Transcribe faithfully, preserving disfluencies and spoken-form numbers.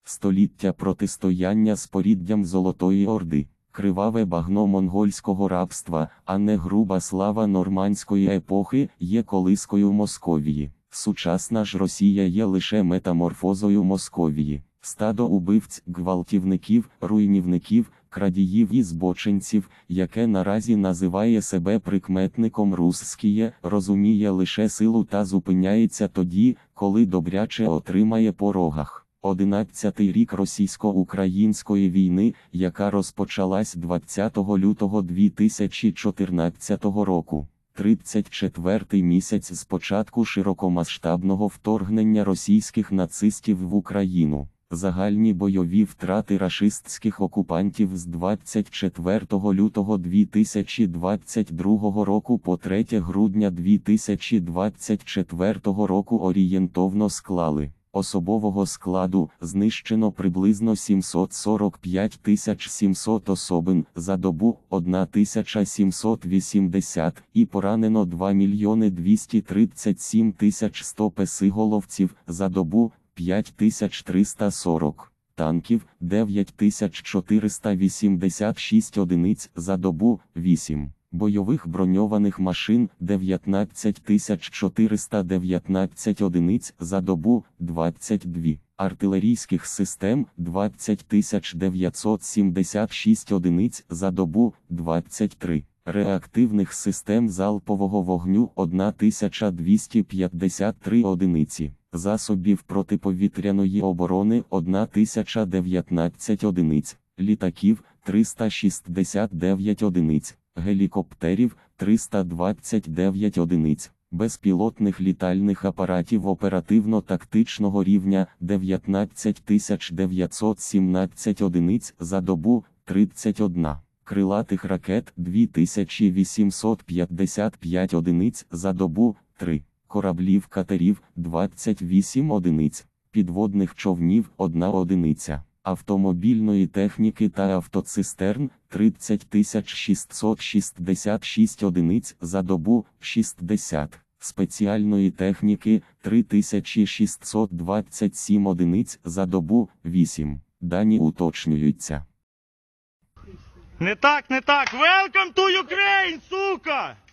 Століття протистояння з поріддям Золотої Орди. Криваве багно монгольського рабства, а не груба слава нормандської епохи, є колискою Московії. Сучасна ж Росія є лише метаморфозою Московії. Стадо убивць, гвалтівників, руйнівників, крадіїв і збочинців, яке наразі називає себе прикметником «русскіє», розуміє лише силу та зупиняється тоді, коли добряче отримає по рогах. Одинадцятий рік російсько-української війни, яка розпочалась двадцятого лютого дві тисячі чотирнадцятого року. тридцять четвертий місяць з початку широкомасштабного вторгнення російських нацистів в Україну. Загальні бойові втрати рашистських окупантів з двадцять четвертого лютого дві тисячі двадцять другого року по третє грудня дві тисячі двадцять четвертого року орієнтовно склали: особового складу знищено приблизно сімсот сорок п'ять тисяч сімсот особин, за добу тисяча сімсот вісімдесят, і поранено два мільйони двісті тридцять сім тисяч сто песиголовців, за добу п'ять тисяч триста сорок, танків дев'ять тисяч чотириста вісімдесят шість одиниць, за добу вісім. Бойових броньованих машин дев'ятнадцять тисяч чотириста дев'ятнадцять одиниць, за добу двадцять дві, артилерійських систем двадцять тисяч дев'ятсот сімдесят шість одиниць, за добу двадцять три, реактивних систем залпового вогню тисяча двісті п'ятдесят три одиниці, засобів протиповітряної оборони тисяча дев'ятнадцять одиниць, літаків триста шістдесят дев'ять одиниць, гелікоптерів триста двадцять дев'ять одиниць, безпілотних літальних апаратів оперативно-тактичного рівня дев'ятнадцять тисяч дев'ятсот сімнадцять одиниць, за добу тридцять одна, крилатих ракет дві тисячі вісімсот п'ятдесят п'ять одиниць, за добу три, кораблів-катерів двадцять вісім одиниць, підводних човнів одна одиниця, автомобільної техніки та автоцистерн тридцять тисяч шістсот шістдесят шість одиниць, за добу шістдесят, спеціальної техніки три тисячі шістсот двадцять сім одиниць, за добу вісім. Дані уточнюються. Не так, не так. Welcome to Ukraine, сука!